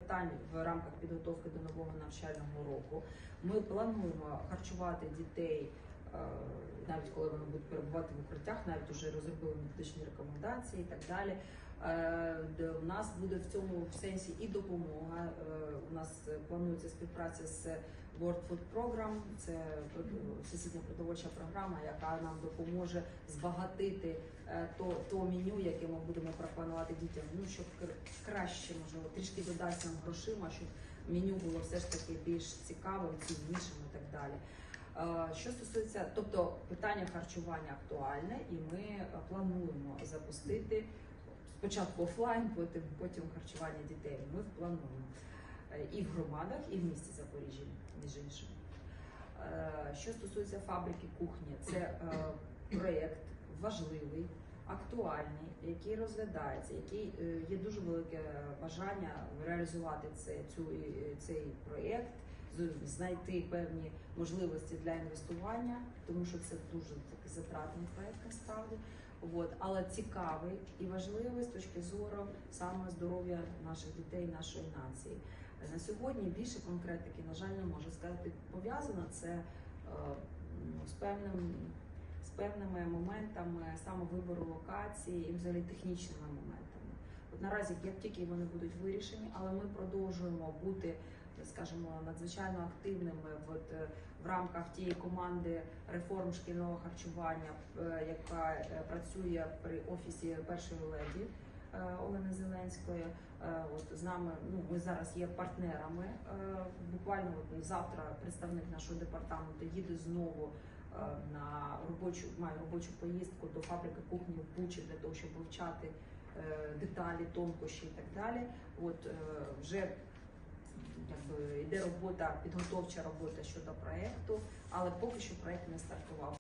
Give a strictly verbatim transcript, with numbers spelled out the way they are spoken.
питань в рамках підготовки до нового навчального року. Ми плануємо харчувати дітей, навіть коли вони будуть перебувати в укриттях, навіть вже розробили методичні рекомендації і так далі. У нас буде в цьому сенсі і допомога. У нас планується співпраця з World Food Program, це всесвітня продовольча програма, яка нам допоможе збагатити то, то меню, яке ми будемо пропонувати дітям, ну, щоб краще, можливо, трішки додати нам грошима, щоб меню було все ж таки більш цікавим, ціннішим і так далі. Що стосується, тобто питання харчування актуальне, і ми плануємо запустити спочатку офлайн, потім, потім харчування дітей. Ми плануємо і в громадах, і в місті Запоріжжя, між іншим. Що стосується фабрики кухні, це проєкт важливий, актуальний, який розглядається, який є дуже велике бажання реалізувати це, цю, цей проєкт, знайти певні можливості для інвестування, тому що це дуже такий затратний проєкт насправді. От, але цікавий і важливий з точки зору саме здоров'я наших дітей, нашої нації. На сьогодні більше конкретики, на жаль, не можу сказати. Пов'язано це е, з певним, з певними моментами саме вибору локації і взагалі технічними моментами. От наразі, як тільки вони будуть вирішені, але ми продовжуємо бути, скажімо, надзвичайно активними от, в рамках тієї команди реформ шкільного харчування, яка працює при офісі першої леді Олени Зеленської. От, з нами, ну, ми зараз є партнерами. Буквально от, завтра представник нашого департаменту їде знову на робочу, має робочу поїздку до фабрики кухні в Бучі для того, щоб вивчати деталі, тонкощі і так далі. От, вже якби йде робота, підготовча робота щодо проєкту, але поки що проєкт не стартував.